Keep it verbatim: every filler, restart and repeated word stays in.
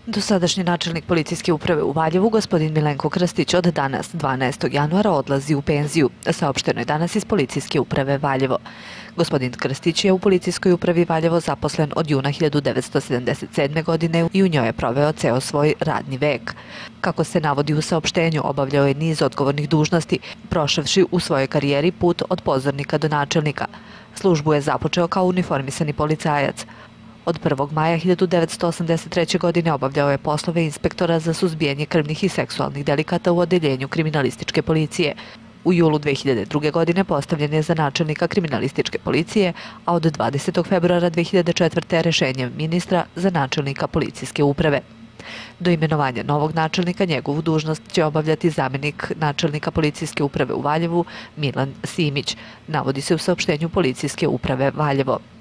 Dosadašnji načelnik policijske uprave u Valjevu, gospodin Milenko Krstić, od danas, dvanaestog januara, odlazi u penziju. Saopšteno je danas iz policijske uprave Valjevo. Gospodin Krstić je u policijskoj upravi Valjevo zaposlen od juna hiljadu devetsto sedamdeset sedme. godine i u njoj je proveo ceo svoj radni vek. Kako se navodi u saopštenju, obavljao je niz odgovornih dužnosti, prošavši u svojoj karijeri put od pozornika do načelnika. Službu je započeo kao uniformisani policajac. Od prvog maja hiljadu devetsto osamdeset treće. godine obavljao je poslove inspektora za suzbijanje krvnih i seksualnih delikata u odeljenju kriminalističke policije. U julu dve hiljade druge. godine postavljen je za načelnika kriminalističke policije, a od dvadesetog februara dve hiljade četvrte. rešenjem ministra za načelnika policijske uprave. Do imenovanja novog načelnika njegovu dužnost će obavljati zamenik načelnika policijske uprave u Valjevu Milan Simić, navodi se u saopštenju policijske uprave Valjevo.